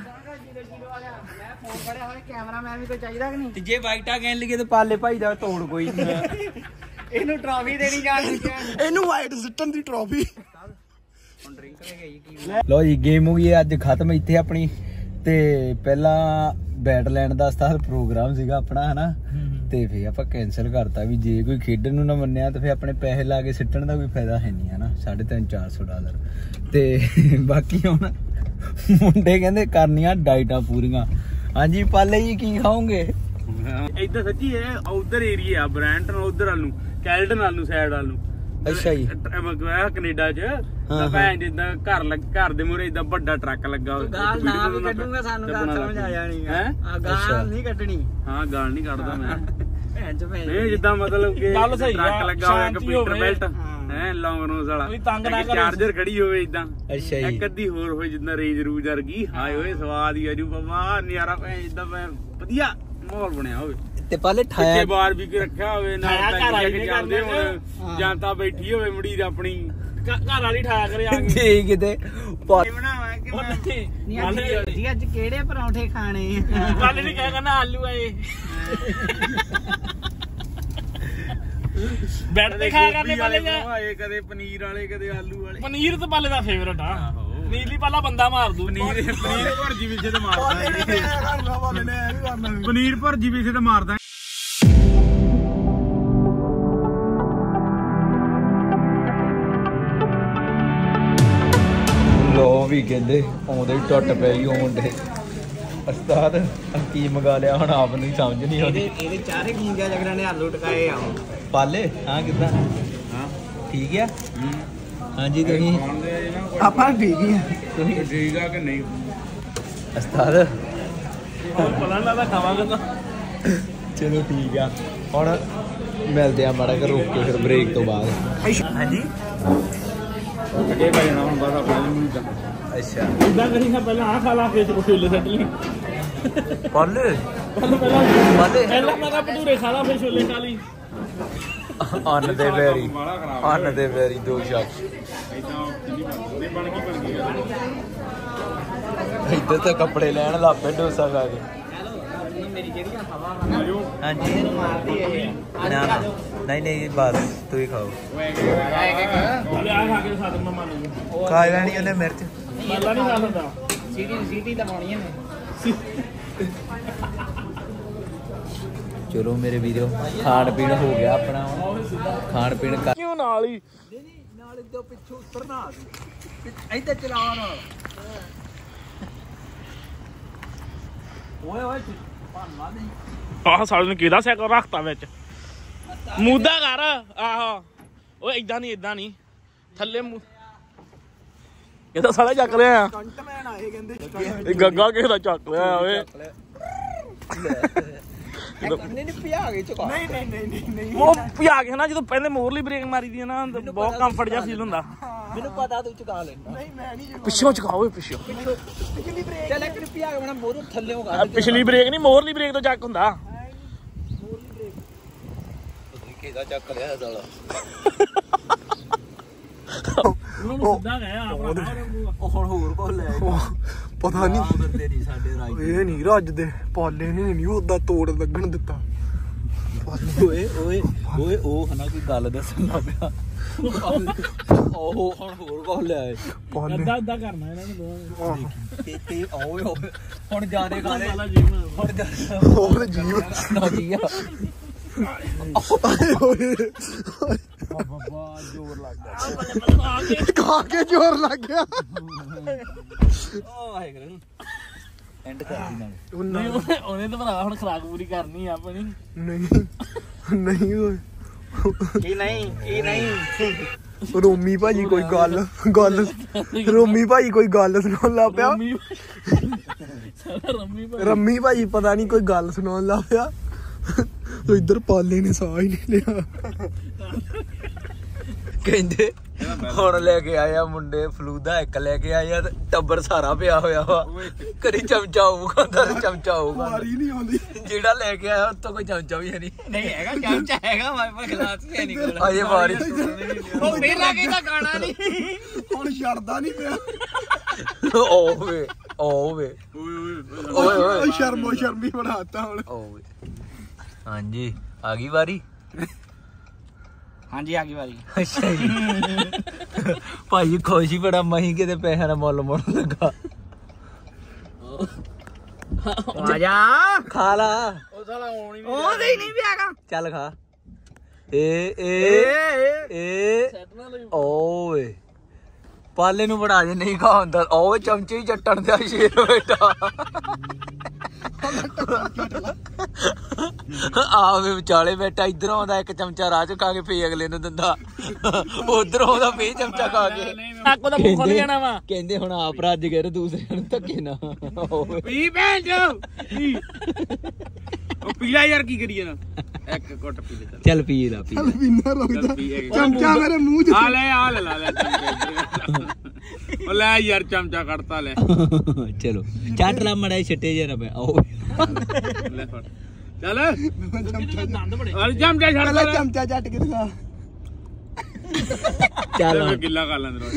कैमरामैन भी तो चाहिए कि नहीं ਤੇ ਜੇ ਵਾਈਟਾ ਕਹਿਣ ਲਈਏ ਤੇ ਪਾਲੇ ਭਾਈ ਦਾ ਤੋੜ ਕੋਈ ਨਹੀਂ इन्हू ट्रॉफी देनी जान ਇਹਨੂੰ ਵਾਈਟ ਸਿੱਟਣ ਦੀ ਟਰੋਫੀ ਲੋ ਜੀ ਗੇਮ ਹੋ ਗਈ ਹੈ ਅੱਜ ਖਤਮ ਇੱਥੇ ਆਪਣੀ। ਤੇ ਪਹਿਲਾਂ ਬੈਟ ਲੈਣ ਦਾ ਸਟਾਰ ਪ੍ਰੋਗਰਾਮ ਸੀਗਾ ਆਪਣਾ ਹਨਾ, ਤੇ ਫਿਰ ਆਪਾਂ ਕੈਂਸਲ ਕਰਤਾ ਵੀ ਜੇ ਕੋਈ ਖੇਡਣ ਨੂੰ ਨਾ ਮੰਨਿਆ ਤੇ ਫਿਰ ਆਪਣੇ ਪੈਸੇ ਲਾ ਕੇ ਸਿੱਟਣ ਦਾ ਕੋਈ ਫਾਇਦਾ ਹੈ ਨਹੀਂ ਹਨਾ। $350-400 ਤੇ ਬਾਕੀ ਹੁਣ ਮੁੰਡੇ ਕਹਿੰਦੇ ਕਰਨੀਆਂ ਡਾਈਟਾਂ ਪੂਰੀਆਂ। ਹਾਂਜੀ ਪਾਲੇ ਜੀ ਕੀ ਖਾਓਗੇ? ਇੱਧਰ ਸੱਚੀ ਇਹ ਉਧਰ ਏਰੀਆ ਆ ਬ੍ਰੈਂਟਨ, ਉਧਰ ਵੱਲ ਨੂੰ ਕੈਲਟਨ ਵੱਲ ਨੂੰ ਸਾਈਡ ਵੱਲ ਨੂੰ। ਅੱਛਾ ਜੀ। ਕੈਨੇਡਾ ਚ ਭੈਣ ਜਿੱਦਾਂ ਘਰ ਦੇ ਮੂਹਰੇ ਇਦਾਂ ਵੱਡਾ ਟਰੱਕ ਲੱਗਾ ਗਾਲ ਨਾ ਵੀ ਕੱਢੂਗਾ ਸਾਨੂੰ ਗੱਲ ਸਮਝ ਆ ਜਾਣੀ ਹੈ। ਗਾਲ ਨਹੀਂ ਕੱਢਣੀ। ਹਾਂ ਗਾਲ ਨਹੀਂ ਕੱਢਦਾ ਮੈਂ ਭੈਣ ਚ ਭੈਣ ਇਹ ਜਿੱਦਾਂ ਮਤਲਬ ਕਿ ਟਰੱਕ ਲੱਗਾ ਹੋਇਆ ਕੰਪਿਊਟਰ ਬੈਲਟ ਹੈ ਲੌਂਗ ਨੋਜ਼ ਵਾਲਾ, ਇੱਕ ਚਾਰਜਰ ਖੜੀ ਹੋਵੇ ਇਦਾਂ। ਅੱਛਾ ਜੀ। ਇੱਕ ਅੱਧੀ ਹੋਰ ਹੋਏ ਜਿੱਦਾਂ ਰੇਂਜ ਰੂਜ ਵਰਗੀ। ਹਾਏ ਓਏ ਸਵਾਦ ਹੀ ਆਜੂ ਬਾਬਾ ਨਜ਼ਾਰਾ ਭੈਣ ਜਿੱਦਾਂ ਵਧੀਆ ਮਾਹੌਲ ਬਣਿਆ ਹੋਵੇ। ਤੇ ਪਹਿਲੇ ਠਾਇਆ ਬਾਰ ਵੀ ਰੱਖਿਆ ਹੋਵੇ ਨਾਲ ਚੱਲਦੇ ਹੋਣ, ਜਨਤਾ ਬੈਠੀ ਹੋਵੇ ਮੁੜੀ ਆਪਣੀ ਘਰ ਵਾਲੀ ਠਾਇਆ ਕਰੇ ਆ ਕੇ ਕਿਤੇ ਜੀ ਅੱਜ ਕਿਹੜੇ ਪਰੌਂਠੇ ਖਾਣੇ? ਕੱਲ ਨਹੀਂ ਕਹਿ ਕਰਨਾ ਆਲੂ ਆਏ ਬੈਠ ਤੇ ਖਾਇਆ ਕਰਨੇ ਪਾਲੇ ਆਏ, ਕਦੇ ਪਨੀਰ ਵਾਲੇ ਕਦੇ ਆਲੂ ਵਾਲੇ। ਪਨੀਰ ਤਾਂ ਪਾਲੇ ਦਾ ਫੇਵਰਟ ਆ। ਨੀਲੀ ਪਾਲਾ ਬੰਦਾ ਮਾਰ ਦੂ। ਪਨੀਰ ਭੁਰਜੀ ਵਿੱਚ ਤੇ ਮਾਰਦਾ, ਪਨੀਰ ਭੁਰਜੀ ਵਿੱਚ ਤੇ ਮਾਰਦਾ। ਲੋ ਵੀ ਕਹਿੰਦੇ ਆਉਂਦੇ ਟੁੱਟ ਪਈ ਉਹ ਮੁੰਡੇ। ਉਸਤਾਦ ਕੀ ਮੰਗਾ ਲਿਆ ਹੁਣ ਆਪ ਨੂੰ ਸਮਝ ਨਹੀਂ ਆਉਂਦੀ। ਇਹਦੇ ਚਾਰੇ ਖੀਂਗਾ ਜਗਰਾਂ ਨੇ ਆਲੂ ਟਕਾਏ ਆ ਪਾਲੇ। ਹਾਂ ਕਿੱਦਾਂ? ਹਾਂ ਠੀਕ ਆ। ਹਾਂਜੀ ਤੁਸੀਂ? ਆਪਾਂ ਠੀਕ ਹੀ ਆ। ਤੁਸੀਂ ਠੀਕ ਆ ਕਿ ਨਹੀਂ? ਉਸਤਾਦ ਪਲਾਂ ਦਾ ਖਾਵਾਂਗੇ ਤਾਂ ਚਲੋ ਠੀਕ ਆ। ਹੁਣ ਮਿਲਦੇ ਆ ਮਾੜਾ ਜਿਹਾ ਰੁਕ ਕੇ ਫਿਰ ਬ੍ਰੇਕ ਤੋਂ ਬਾਅਦ। ਹਾਂਜੀ ਅੱਗੇ ਪੈ ਜਾਣਾ ਹੁਣ ਬਸ ਆਪਣੇ ਨੂੰ ਤਾਂ। ਅੱਛਾ ਇਦਾਂ ਕਰੀਂਗਾ ਪਹਿਲਾਂ ਆਹ ਖਾ ਲਾ ਫੇਰ ਛੋਲੇ ਸੱਟ ਲਈ। ਪਾਲੇ ਪਹਿਲਾਂ ਮੈਂ ਭਟੂਰੇ ਖਾ ਲਾ ਫੇਰ ਛੋਲੇ ਖਾ ਲਈ। ਅੰਨ ਦੇ ਵੈਰੀ ਦੋ ਸ਼ਖਸ ਇੱਧਰ ਤਾਂ ਕੱਪੜੇ ਲੈਣ ਲੱਪੇ ਡੋਸਾ ਖਾ ਕੇ। ਹਾਂਜੀ ਨਹੀਂ ਬਸ ਤੂੰ ਹੀ ਖਾਓ। ਖਾ ਲੈਣੀ ਉਹਨੇ ਮਿਰਚ। ਸੀਟੀ ਦਬਾਉਣੀ ਹੈ। ਚਲੋ ਮੇਰੇ ਵੀਰੋ ਖਾਣ ਪੀਣ ਹੋ ਗਿਆ ਆਪਣਾ। ਖਾਣ ਪੀਣ ਕਿਉਂ ਨਾਲ ਹੀ ਇਦਾਂ ਪਿੱਛੋਂ ਉਤਰਨਾ ਇੱਧਰ ਚਲਾਉਣ। ਓਏ ਭਾਨਾ ਨਹੀਂ। ਆਹ ਸਾਲੇ ਨੂੰ ਕਿਹਦਾ ਸਾਈਕਲ ਰੱਖਤਾ ਵਿੱਚ ਮੂਦਾ ਕਰ। ਆਹੋ ਓਏ ਇਦਾਂ ਨਹੀਂ ਥੱਲੇ ਇਹਦਾ ਸਾਲਾ ਚੱਕ ਲਿਆ। ਕੰਟਮੈਨ ਆਏ ਕਹਿੰਦੇ ਇਹ ਗੱਗਾ ਕਿਸੇ ਦਾ ਚੱਕ ਲਿਆ ਓਏ। ਨਹੀਂ ਭਜਾ ਕੇ ਚੁਕਾ। ਨਹੀਂ ਉਹ ਭਜਾ ਕੇ ਨਾ ਜਦੋਂ ਪਹਿਲੇ ਮੋਰਲੀ ਬ੍ਰੇਕ ਮਾਰੀ ਦੀ ਨਾ ਬਹੁਤ ਕੰਫਰਟ ਜਿਹਾ ਫੀਲ ਹੁੰਦਾ। ਮੈਨੂੰ ਪਤਾ ਤੂੰ ਚੁਕਾ ਲੈਣਾ। ਨਹੀਂ ਮੈਂ ਨਹੀਂ ਪਿੱਛੋਂ ਚੁਕਾਓ ਓਏ ਪਿੱਛੋਂ। ਪਿਛਲੀ ਬ੍ਰੇਕ ਚੱਲ ਇੱਕ ਭਜਾ ਕੇ ਬਣਾ ਮੋਰ ਥੱਲੇ ਹੋਗਾ। ਪਿਛਲੀ ਬ੍ਰੇਕ ਨਹੀਂ ਮੋਰਲੀ ਬ੍ਰੇਕ ਤੋਂ ਚੱਕ ਹੁੰਦਾ। ਮੋਰਲੀ ਬ੍ਰੇਕ ਕਿਹਦਾ ਚੱਕ ਲਿਆ ਸਾਲਾ। ਸਿੱਧਾ ਗਿਆ ਹੁਣ ਹੋਰ ਕੋ ਲੈ ਪਤਾ ਨਹੀਂ ਤੇਰੀ ਸਾਡੇ ਰਾਜ ਇਹ ਨਹੀਂ ਰੱਜ ਦੇ ਪਾਲੇ ਨੇ ਨਹੀਂ ਉਹਦਾ ਤੋੜ ਲੱਗਣ ਦਿੱਤਾ। ਓਏ ਉਹ ਹਨਾ ਕੋਈ ਗੱਲ ਦੱਸਣ ਲੱਗ ਪਿਆ। ਉਹ ਹੁਣ ਹੋਰ ਕੋਲ ਲਿਆਏ ਪਾਲੇ ਅੱਧਾ ਕਰਨਾ ਇਹਨਾਂ ਨੂੰ ਦੋਵਾਂ ਨੇ। ਤੇ ਓਏ ਹੁਣ ਜਿਆਦੇ ਖਾਲੇ ਸਾਲਾ ਜੀਵ ਹੋਰ ਜੀਵ ਨਾ ਜੀਆ ਬਾਬਾ ਜ਼ੋਰ ਲੱਗ ਗਿਆ। ਖਾ ਕੇ ਜ਼ੋਰ ਲੱਗ ਗਿਆ। ਓ ਵਾਹਿਗੁਰੂ ਐਂਡ ਕਰਦੀ ਨਾਲ ਉਹਨੇ ਤਾਂ ਭਰਾ ਹੁਣ ਖੁਰਾਕ ਪੂਰੀ ਕਰਨੀ ਆ ਆਪਣੀ। ਨਹੀਂ ਓਏ ਇਹ ਨਹੀਂ ਰੋਮੀ ਭਾਜੀ ਕੋਈ ਗੱਲ ਰੋਮੀ ਭਾਜੀ ਕੋਈ ਗੱਲ ਸੁਣਾਉਣ ਲੱਗ ਪਿਆ। ਰੰਮੀ ਭਾਜੀ ਪਤਾ ਨਹੀਂ ਕੋਈ ਗੱਲ ਸੁਣਾਉਣ ਲੱਗ ਪਿਆ। ਇੱਧਰ ਪਾਲੇ ਨੇ ਸਾਹ ਹੀ ਨਹੀਂ ਲਿਆ। ਕਹਿੰਦੇ ਹੁਣ ਲੈ ਕੇ ਆਇਆ ਮੁੰਡੇ ਫਲੂਦਾ ਇੱਕ ਲੈ ਕੇ ਆਇਆ ਟੱਬਰ ਸਾਰਾ ਪਿਆ ਹੋਇਆ ਵਾ। ਕਦੀ ਚਮਚਾ ਉਹ ਖਾਂਦਾ ਤੇ ਚਮਚਾ ਉਹ ਖਾਂਦਾ। ਵਾਰੀ ਨਹੀਂ ਆਉਂਦੀ ਜਿਹੜਾ ਲੈ ਕੇ ਆਇਆ ਉਤੋਂ ਕੋਈ ਚਮਚਾ ਵੀ ਹੈ ਨਹੀਂ ਹੈਗਾ ਚਮਚਾ ਹੈਗਾ ਮਾਰੇ ਕੋਲ ਗਲਾਸ ਵੀ ਨਹੀਂ ਕੋਲ। ਅਜੇ ਵਾਰੀ ਉਹ ਫੇਰ ਲਾ ਕੇ ਤਾਂ ਗਾਣਾ ਨਹੀਂ ਹੁਣ ਛੱਡਦਾ ਨਹੀਂ ਪਿਆ। ਓਏ ਓਏ ਸ਼ਰਮੀ ਬਣਾਤਾ ਹੁਣ। ਓਏ ਹਾਂਜੀ ਆ ਗਈ ਵਾਰੀ। ਹਾਂਜੀ ਆ ਗਈ ਵਾਰੀ। ਅੱਛਾ ਜੀ ਭਾਈ ਖੁਸ਼ ਹੀ ਬੜਾ ਮਹੀਂ ਕਿਤੇ ਪੈਸਿਆਂ ਦਾ ਮੁੱਲ ਮੁੱਲ ਲੱਗਾ। ਆ ਜਾ ਖਾ ਲਾ ਉਹ ਸਾਲਾ ਆਉਣ ਹੀ ਉਹਦੇ ਹੀ ਨਹੀਂ ਪਿਆਗਾ। ਚੱਲ ਖਾ। ਓਏ ਪਾਲੇ ਨੂੰ ਬਣਾ ਦੇ ਨਹੀਂ ਖਾਉਂਦਾ। ਓਏ ਚਮਚੇ ਹੀ ਚੱਟਣ ਦਾ ਸ਼ੇਰ ਬੇਟਾ। ਆਵੇ ਵਿਚਾਲੇ ਬੈਠਾ ਇਧਰੋਂ ਆਉਂਦਾ ਇੱਕ ਚਮਚਾ ਰਾਹ ਚ ਖਾ ਕੇ ਫੇਰ ਅਗਲੇ ਨੂੰ ਦਿੰਦਾ। ਉਧਰੋਂ ਆਉਂਦਾ ਫੇਰ ਚਮਚਾ ਖਾ ਕੇ ਅੱਕੋ ਤਾਂ ਭੁੱਖ ਨਹੀਂ ਜਾਣਾ ਵਾ। ਕਹਿੰਦੇ ਹੁਣ ਆਪ ਰੱਜ ਗਏ ਦੂਸਰੇ ਨੂੰ ਧੱਕੇ ਨਾ ਪੀ ਭੈਣ ਜੋ ਉਹ ਪੀਲਾ ਯਾਰ ਕੀ ਕਰੀਏ ਨਾ ਇੱਕ ਘੁੱਟ ਪੀ ਲੈ ਚੱਲ ਪੀ ਲਾ ਪੀ ਪੀਣਾ ਰੁਕਦਾ ਚਮਚਾ ਮੇਰੇ ਮੂੰਹ ਚ ਆ ਲੈ ਉਹ ਲੈ ਯਾਰ ਚਮਚਾ ਕੱਢਤਾ ਲੈ ਚਲੋ ਚੱਟ ਲਾ ਮੜਾ ਛੱਟੇ ਜਰਾ ਪੈ ਆਓ ਲੈ ਫੜ ਚੱਲ ਦੰਦ ਬੜੇ ਅਰੇ ਚਮਚਾ ਛੱਡ ਪਹਿਲਾਂ ਲੈ ਚਮਚਾ ਚੱਟ ਕੇ ਦਿਖਾ। ਚੱਲ ਕਿੱਲਾ ਕਰ ਲੈਂਦੇ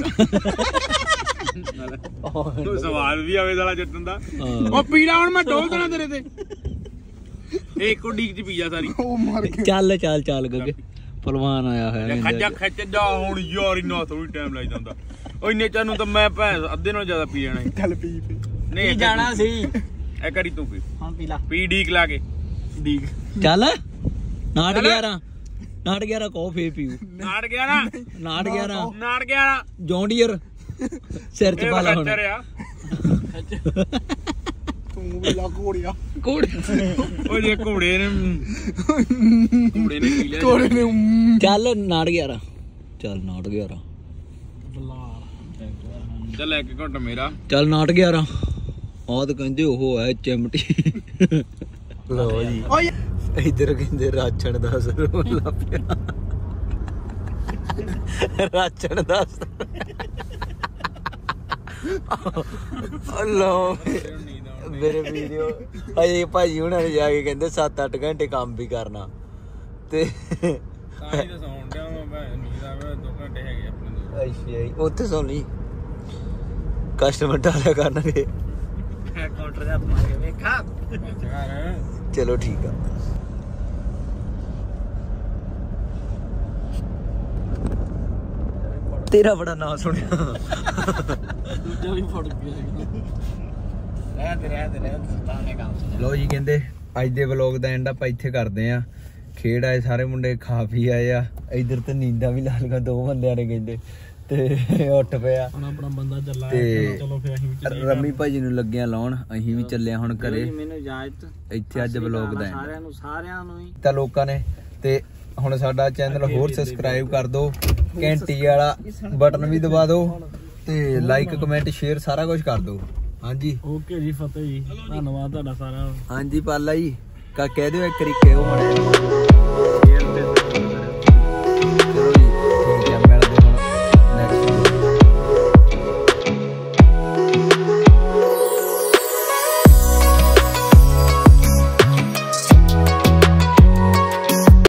ਰੋਜ਼ ਸਵਾਦ ਵੀ ਆਵੇ ਸਾਲਾ ਚੱਟਣ ਦਾ। ਉਹ ਪੀਲਾ ਹੁਣ ਮੈਂ ਡੋਲ ਦੇਣਾ ਤੇਰੇ ਤੇ। ਇੱਕ ਡੀਕ ਚ ਪੀ ਜਾ ਸਾਰੀ। ਉਹ ਮਰ ਗਿਆ। ਚੱਲ ਗੱਗੇ ਪਹਿਲਵਾਨ ਆਇਆ ਹੋਇਆ ਖੱਜਾ ਖੱਚ ਜਾ ਹੁਣ ਯਾਰ ਇੰਨਾ ਥੋੜੀ ਟਾਈਮ ਲੱਗ ਜਾਂਦਾ। ਉਹ ਇੰਨੇ ਚਾਨੂੰ ਤਾਂ ਮੈਂ ਭੈਣ ਅੱਧੇ ਨਾਲੋਂ ਜ਼ਿਆਦਾ ਪੀ ਜਾਣਾ। ਚੱਲ ਪੀ ਨਹੀਂ ਜਾਣਾ ਸੀ। ਇਹ ਕਰੀ ਤੂੰ ਪੀ ਹਾਂ ਪੀ ਲਾ। ਪੀ ਡੀਕ ਲਾ ਕੇ ਡੀਕ ਚੱਲ ਨਾਟ 11 ਕੋ ਫੇ ਪੀਊ ਨਾੜ ਗਿਆ ਨਾ ਨਾਟ 11 ਜੌਂਡੀਅਰ ਸਿਰ ਚ ਪਾ ਲਾ ਹੁਣ ਤੂੰ ਵੀ ਲਾ ਘੋੜਿਆ ਉਹ ਜੇ ਘੋੜੇ ਨੇ ਪੀ ਲਿਆ ਘੋੜੇ ਨੇ ਚੱਲ ਨਾਟ 11 ਚੱਲ ਇੱਕ ਘੁੱਟ ਮੇਰਾ ਚੱਲ ਨਾਟ 11 ਆਹ ਤਾਂ ਕਹਿੰਦੇ ਉਹ ਹੈ ਚਿਮਟੀ ਲੋ ਜੀ ਓਏ ਇਧਰ ਕਹਿੰਦੇ ਰਾਚਣ ਦਾ ਅਸਰ ਹੋਣਾ ਪਿਆ ਰਾਚਣ ਦਾ ਲੋ ਮੇਰੇ ਵੀਡੀਓ ਅਜੇ ਭਾਜੀ ਹੁਣਾਂ ਨੇ ਜਾ ਕੇ ਕਹਿੰਦੇ 7-8 ਘੰਟੇ ਕੰਮ ਵੀ ਕਰਨਾ ਤੇ ਤਾਂ ਹੀ ਤਾਂ ਸੌਣ ਡਿਆ ਮੈਂ ਨੀਂਦ ਆਵੇ 2 ਘੰਟੇ ਹੈਗੇ ਆਪਣੇ ਅੱਛਾ ਉੱਥੇ ਸੌਂ ਲਈ ਕਸਟਮਰ ਡਾਲਿਆ ਕਰਨਗੇ ਕਾਊਂਟਰ ਤੇ ਹੱਥ ਮਾਰ ਕੇ ਵੇਖਾ। ਚਲੋ ਠੀਕ ਆ। ਤੇਰਾ ਬੜਾ ਨਾਂ ਸੁਣਿਆ ਦੂਜਾ ਵੀ ਫੜ ਗਿਆ। ਰਹਿ ਸਤਾਨੇ ਕੰਮ ਸੀ। ਲੋ ਜੀ ਕਹਿੰਦੇ ਅੱਜ ਦੇ ਵਲੌਗ ਦਾ ਐਂਡ ਆਪਾਂ ਇੱਥੇ ਕਰਦੇ ਆ। ਖੇਡ ਆਏ ਸਾਰੇ ਮੁੰਡੇ ਖਾ ਪੀ ਆਏ ਆ। ਇਧਰ ਤੇ ਨੀਂਦਾਂ ਵੀ ਲਾ ਲਈਆਂ 2 ਬੰਦਿਆਂ ਨੇ ਕਹਿੰਦੇ ਤੇ ਉੱਠ ਪਿਆ ਆਪਣਾ ਬੰਦਾ ਚੱਲਾ। ਤੇ ਚਲੋ ਫੇਰ ਅਸੀਂ ਵੀ ਰਮੀ ਭਾਜੀ ਨੂੰ ਲੱਗਿਆ ਲਾਉਣ। ਅਸੀਂ ਵੀ ਚੱਲੇ ਹੁਣ ਘਰੇ। ਮੈਨੂੰ ਇਜਾਜ਼ਤ। ਇੱਥੇ ਅੱਜ ਵਲੌਗ ਦਾ ਸਾਰਿਆਂ ਨੂੰ ਹੀ ਤਾਂ ਲੋਕਾਂ ਨੇ ਤੇ ਹੁਣ ਸਾਡਾ ਚੈਨਲ ਹੋਰ ਸਬਸਕ੍ਰਾਈਬ ਕਰ ਦਿਓ। ਘੰਟੀ ਵਾਲਾ ਬਟਨ ਵੀ ਦਬਾ ਦਿਓ ਤੇ ਲਾਈਕ ਕਮੈਂਟ ਸ਼ੇਅਰ ਸਾਰਾ ਕੁਝ ਕਰ ਦਿਓ। ਹਾਂਜੀ ਓਕੇ ਜੀ ਫਤਿਹ ਜੀ। ਧੰਨਵਾਦ ਤੁਹਾਡਾ ਸਾਰਿਆਂ ਦਾ। ਹਾਂਜੀ ਪਾਲਾ ਜੀ ਕਹਿ ਦਿਓ ਇੱਕ ਤਰੀਕੇ ਉਹ ਮਾੜਾ